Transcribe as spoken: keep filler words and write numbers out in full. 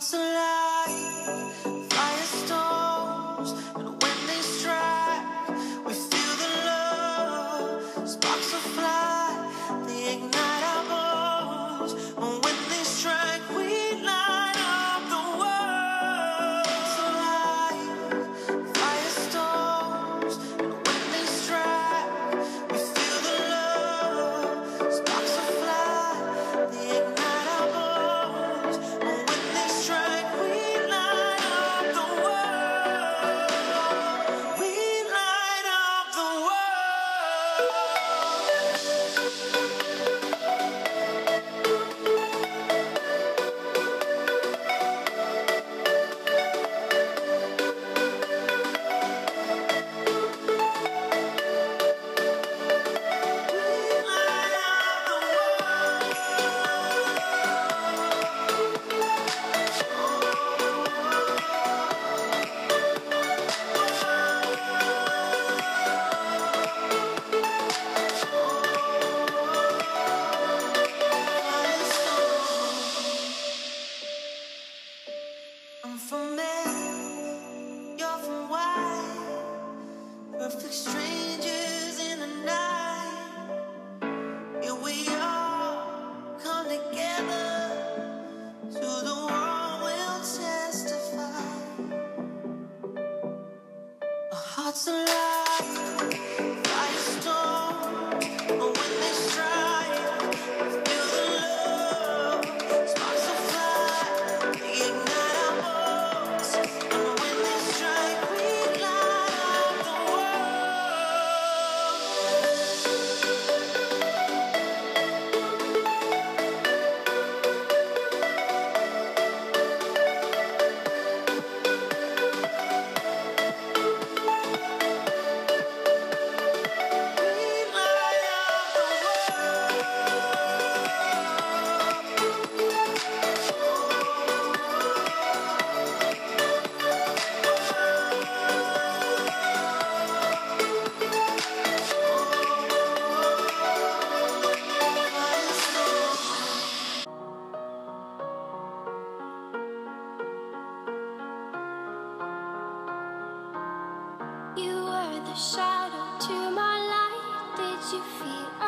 Hearts alive, firestorms, and when they strike, we feel the love. Sparks will fly, they ignite our bones. And when they strike, we light up the world. Hearts alive, firestorms, and when they strike, we feel the love. Sparks will fly, they ignite our bones. And when they strike, we light up the world. We light up the world. I'm from Earth, you're from Y. Perfect strangers in the night. Here we all come together, to the world will testify. Our hearts alive, firestorm, and when they strike, feel the love. Sparks will fly, they ignite our bones. And when they strike, we light up the world. We light up the You were the shadow to my light. Did you feel